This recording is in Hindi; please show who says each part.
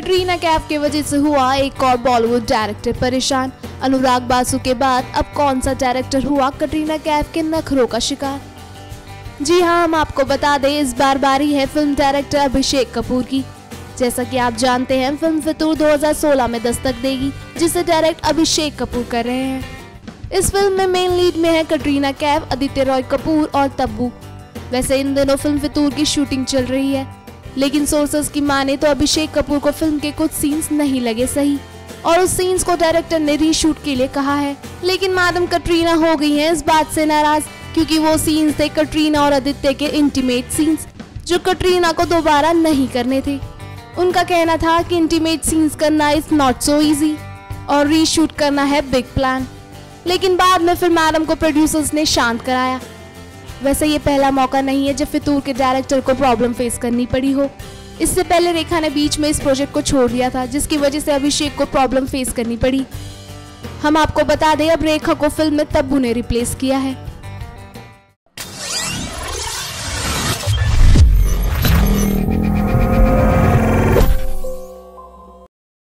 Speaker 1: कटरीना कैफ की वजह से हुआ एक और बॉलीवुड डायरेक्टर परेशान। अनुराग बासु के बाद अब कौन सा डायरेक्टर हुआ कटरीना कैफ के नखरों का शिकार? जी हाँ, हम आपको बता दें, इस बार बारी है फिल्म डायरेक्टर अभिषेक कपूर की। जैसा कि आप जानते हैं, फिल्म फितूर 2016 में दस्तक देगी, जिसे डायरेक्ट अभिषेक कपूर कर रहे हैं। इस फिल्म में मेन लीड में है कटरीना कैफ, आदित्य रॉय कपूर और तब्बू। वैसे इन दिनों फिल्म फितूर की शूटिंग चल रही है, लेकिन सोर्सेस की माने तो अभिषेक कपूर को फिल्म के कुछ सीन्स नहीं लगे सही और उस सीन्स को डायरेक्टर ने रीशूट के लिए कहा है। लेकिन मैडम कटरीना हो गई हैं इस बात से नाराज, क्योंकि वो सीन्स थे कटरीना और आदित्य के इंटीमेट सीन्स, जो कटरीना को दोबारा नहीं करने थे। उनका कहना था कि इंटीमेट सीन्स करना इज नॉट सो इजी और रीशूट करना है बिग प्लान। लेकिन बाद में फिर मैडम को प्रोड्यूसर्स ने शांत कराया। वैसे ये पहला मौका नहीं है जब फितूर के डायरेक्टर को प्रॉब्लम फेस करनी पड़ी हो। इससे पहले रेखा ने बीच में इस प्रोजेक्ट को छोड़ दिया था, जिसकी वजह से अभिषेक को प्रॉब्लम फेस करनी पड़ी। हम आपको बता दें, अब रेखा को फिल्म में तब्बू ने रिप्लेस किया है।